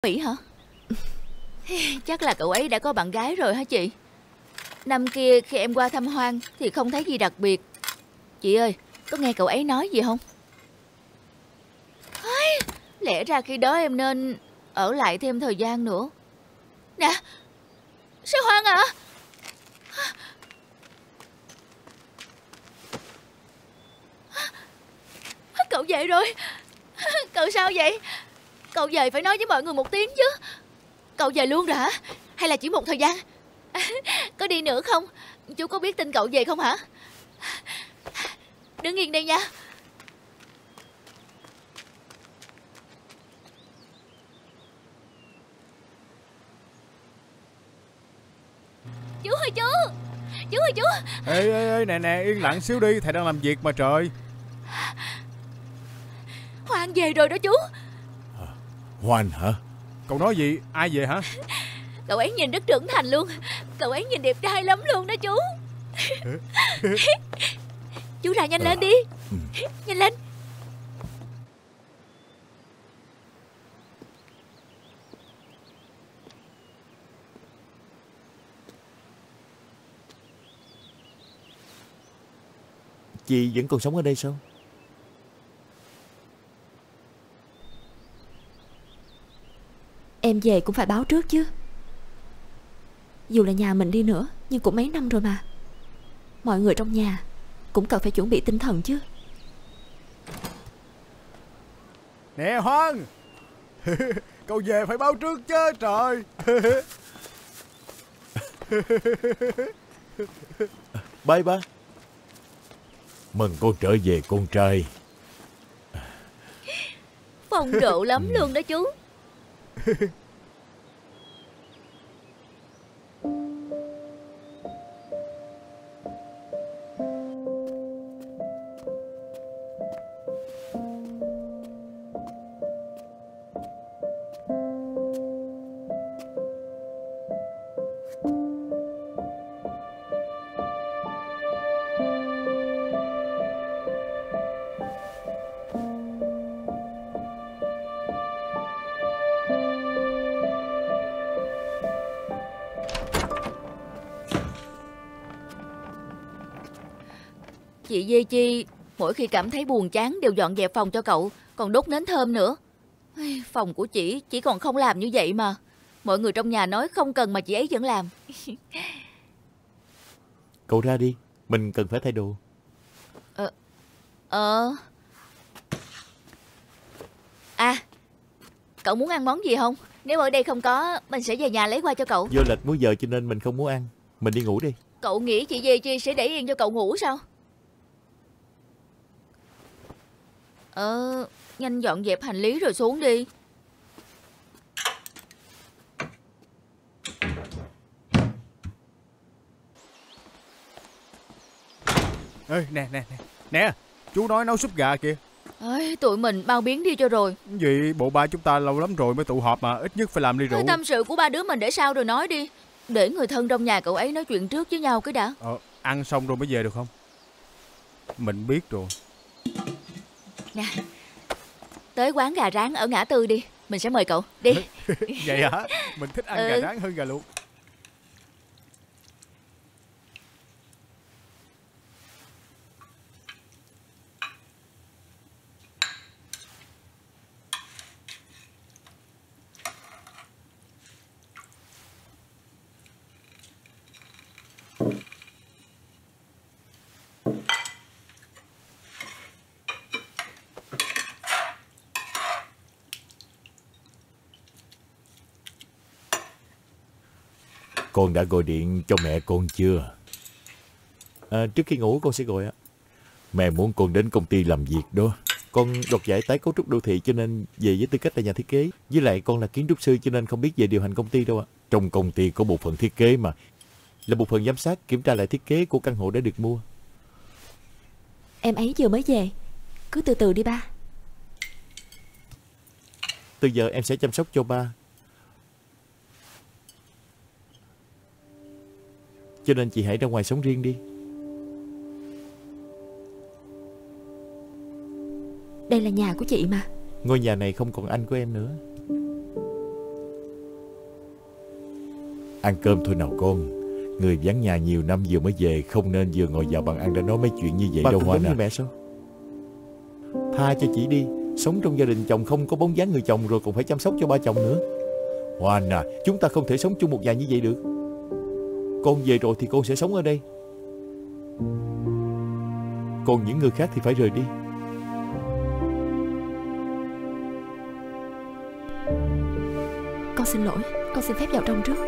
Mỹ hả? Chắc là cậu ấy đã có bạn gái rồi hả chị? Năm kia khi em qua thăm Hoan thì không thấy gì đặc biệt. Chị ơi, có nghe cậu ấy nói gì không? Lẽ ra khi đó em nên ở lại thêm thời gian nữa. Nè, Sư Hoan à? Cậu về rồi. Cậu sao vậy? Cậu về phải nói với mọi người một tiếng chứ. Cậu về luôn rồi hả? Hay là chỉ một thời gian? Có đi nữa không? Chú có biết tin cậu về không hả? Đứng yên đây nha. Chú ơi chú. Chú ơi chú. Ê, nè, yên lặng xíu đi, thầy đang làm việc mà trời. Hoan về rồi đó chú. Hoan hả? Cậu nói gì? Ai về hả? Cậu ấy nhìn rất trưởng thành luôn. Cậu ấy nhìn đẹp trai lắm luôn đó chú. Chú ra nhanh lên đi. Nhanh lên. Chị vẫn còn sống ở đây sao? Em về cũng phải báo trước chứ. Dù là nhà mình đi nữa, nhưng cũng mấy năm rồi mà. Mọi người trong nhà cũng cần phải chuẩn bị tinh thần chứ. Nè Hoan. Cậu về phải báo trước chứ trời. Bye ba. Mừng con trở về con trai. Phong độ lắm luôn đó chú. Chị Dê Chi mỗi khi cảm thấy buồn chán đều dọn dẹp phòng cho cậu, còn đốt nến thơm nữa. Phòng của chị còn không làm như vậy mà. Mọi người trong nhà nói không cần mà chị ấy vẫn làm. Cậu ra đi, mình cần phải thay đồ. À, cậu muốn ăn món gì không? Nếu ở đây không có, mình sẽ về nhà lấy qua cho cậu. Do lệch múi giờ cho nên mình không muốn ăn. Mình đi ngủ đi. Cậu nghĩ chị Dê Chi sẽ để yên cho cậu ngủ sao? Nhanh dọn dẹp hành lý rồi xuống đi. Ê, nè, chú nói nấu súp gà kìa. Tụi mình bao biến đi cho rồi. Gì, bộ ba chúng ta lâu lắm rồi mới tụ họp mà, ít nhất phải làm ly rượu. Tâm sự của ba đứa mình để sau rồi nói đi. Để người thân trong nhà cậu ấy nói chuyện trước với nhau cái đã. Ăn xong rồi mới về được không? Mình biết rồi. Nè, tới quán gà rán ở ngã tư đi. Mình sẽ mời cậu, đi. Vậy hả? Mình thích ăn gà rán hơn gà luộc. Con đã gọi điện cho mẹ con chưa? Trước khi ngủ con sẽ gọi á. Mẹ muốn con đến công ty làm việc đó. Con đoạt giải tái cấu trúc đô thị cho nên về với tư cách là nhà thiết kế. Với lại con là kiến trúc sư cho nên không biết về điều hành công ty đâu ạ. Trong công ty có bộ phận thiết kế mà. Là bộ phận giám sát kiểm tra lại thiết kế của căn hộ đã được mua. Em ấy vừa mới về. Cứ từ từ đi ba. Từ giờ em sẽ chăm sóc cho ba. Cho nên chị hãy ra ngoài sống riêng đi. Đây là nhà của chị mà. Ngôi nhà này không còn anh của em nữa. Ăn cơm thôi nào con. Người vắng nhà nhiều năm vừa mới về, không nên vừa ngồi vào bàn ăn đã nói mấy chuyện như vậy đâu Hoa nè. Mẹ sao? Tha cho chị đi. Sống trong gia đình chồng không có bóng dáng người chồng rồi còn phải chăm sóc cho ba chồng nữa. Hoa nè, chúng ta không thể sống chung một nhà như vậy được. Con về rồi thì con sẽ sống ở đây, còn những người khác thì phải rời đi. Con xin lỗi, con xin phép vào trong trước.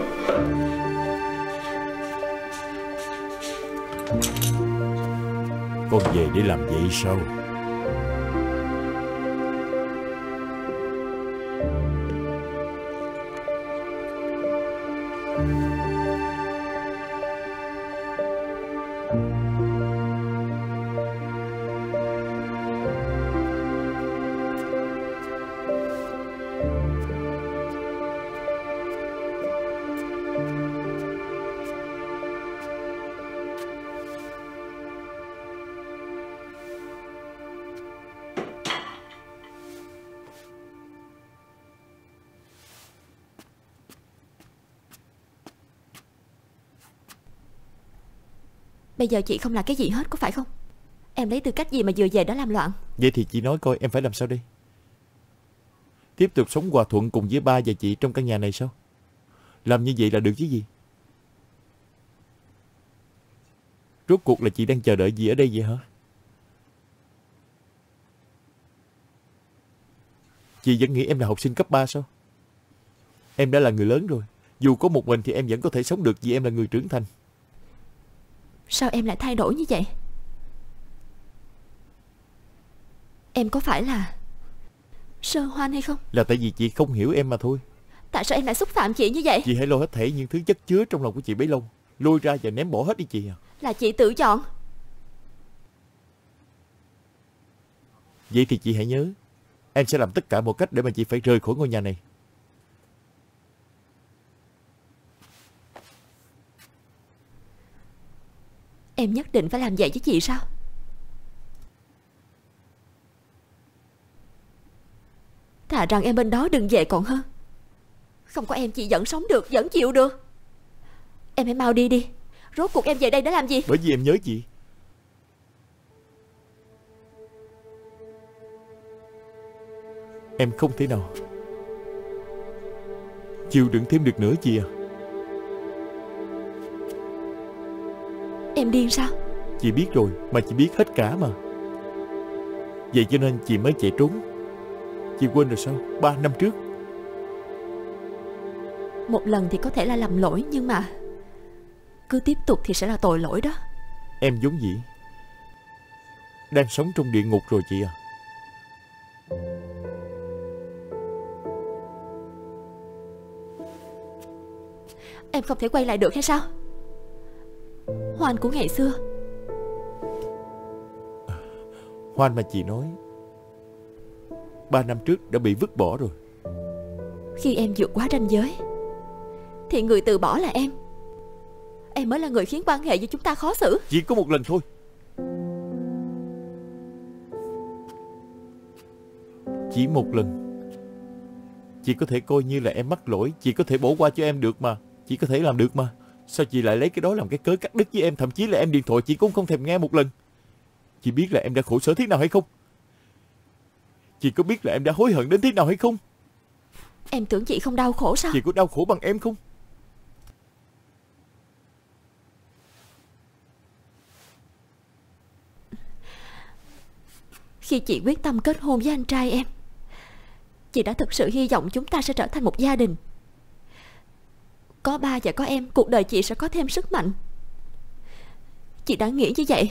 Con về để làm vậy sao? Bây giờ chị không làm cái gì hết, có phải không? Em lấy tư cách gì mà vừa về đã làm loạn? Vậy thì chị nói coi em phải làm sao đây? Tiếp tục sống hòa thuận cùng với ba và chị trong căn nhà này sao? Làm như vậy là được chứ gì? Rốt cuộc là chị đang chờ đợi gì ở đây vậy hả? Chị vẫn nghĩ em là học sinh cấp 3 sao? Em đã là người lớn rồi. Dù có một mình thì em vẫn có thể sống được vì em là người trưởng thành. Sao em lại thay đổi như vậy? Em có phải là Sơ Hoan hay không? Là tại vì chị không hiểu em mà thôi. Tại sao em lại xúc phạm chị như vậy? Chị hãy lôi hết thảy những thứ chất chứa trong lòng của chị bấy lâu, lôi ra và ném bỏ hết đi chị à. Là chị tự chọn. Vậy thì chị hãy nhớ, em sẽ làm tất cả mọi cách để mà chị phải rời khỏi ngôi nhà này. Em nhất định phải làm vậy với chị sao? Thà rằng em bên đó đừng về còn hơn. Không có em chị vẫn sống được, vẫn chịu được. Em hãy mau đi đi. Rốt cuộc em về đây để làm gì? Bởi vì em nhớ chị. Em không thể nào chịu đựng thêm được nữa chị à. Em điên sao? Chị biết rồi, mà chị biết hết cả mà. Vậy cho nên chị mới chạy trốn. Chị quên rồi sao? 3 năm trước. Một lần thì có thể là lầm lỗi, nhưng mà cứ tiếp tục thì sẽ là tội lỗi đó. Em giống vậy, đang sống trong địa ngục rồi chị à. Em không thể quay lại được hay sao? Hoan của ngày xưa. Hoan mà chị nói 3 năm trước đã bị vứt bỏ rồi. Khi em vượt quá ranh giới thì người từ bỏ là em. Em mới là người khiến quan hệ giữa chúng ta khó xử. Chỉ có một lần thôi. Chỉ một lần. Chị có thể coi như là em mắc lỗi. Chị có thể bỏ qua cho em được mà. Chị có thể làm được mà. Sao chị lại lấy cái đó làm cái cớ cắt đứt với em? Thậm chí là em điện thoại chị cũng không thèm nghe một lần. Chị biết là em đã khổ sở thế nào hay không? Chị có biết là em đã hối hận đến thế nào hay không? Em tưởng chị không đau khổ sao? Chị có đau khổ bằng em không? Khi chị quyết tâm kết hôn với anh trai em, chị đã thực sự hy vọng chúng ta sẽ trở thành một gia đình. Có ba và có em, cuộc đời chị sẽ có thêm sức mạnh. Chị đã nghĩ như vậy.